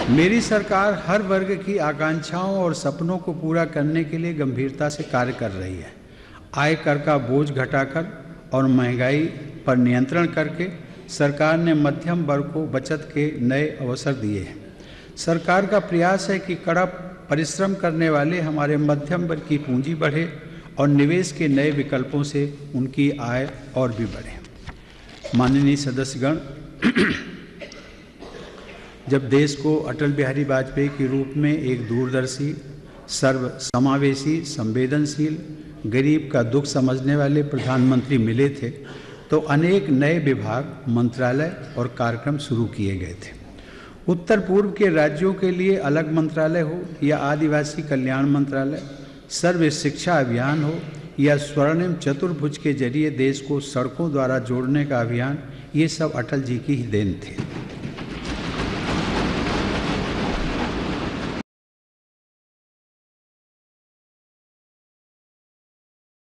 मेरी सरकार हर वर्ग की आकांक्षाओं और सपनों को पूरा करने के लिए गंभीरता से कार्य कर रही है। आय कर का बोझ घटाकर और महंगाई पर नियंत्रण करके सरकार ने मध्यम वर्ग को बचत के नए अवसर दिए हैं। सरकार का प्रयास है कि कड़ा परिश्रम करने वाले हमारे मध्यम वर्ग की पूंजी बढ़े और निवेश के नए विकल्पों से उनकी आय और भी बढ़े। माननीय सदस्यगण, जब देश को अटल बिहारी वाजपेयी के रूप में एक दूरदर्शी, सर्वसमावेशी, संवेदनशील, गरीब का दुख समझने वाले प्रधानमंत्री मिले थे तो अनेक नए विभाग, मंत्रालय और कार्यक्रम शुरू किए गए थे। उत्तर पूर्व के राज्यों के लिए अलग मंत्रालय हो या आदिवासी कल्याण मंत्रालय, सर्व शिक्षा अभियान हो या स्वर्णिम चतुर्भुज के जरिए देश को सड़कों द्वारा जोड़ने का अभियान, ये सब अटल जी की ही देन थे।